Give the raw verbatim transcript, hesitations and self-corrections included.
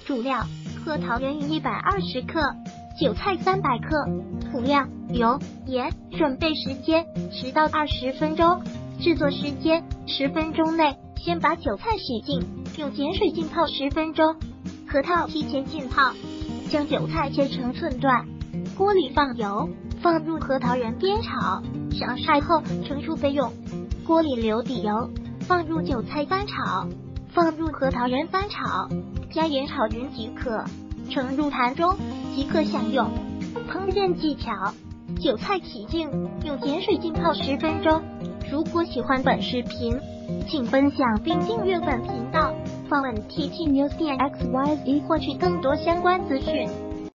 主料：核桃仁一百二十克，韭菜三百克。辅料：油、盐。准备时间十到二十分钟，制作时间十分钟内。先把韭菜洗净，用碱水浸泡十分钟。核桃提前浸泡，将韭菜切成寸段。锅里放油，放入核桃仁煸炒，上晒后盛出备用。锅里留底油，放入韭菜翻炒，放入核桃仁翻炒，加盐炒匀即可，盛入盘中即可享用。烹饪技巧：韭菜洗净，用碱水浸泡十分钟。如果喜欢本视频，请分享并订阅本频道，访问 T T News 点 X Y Z 获取更多相关资讯。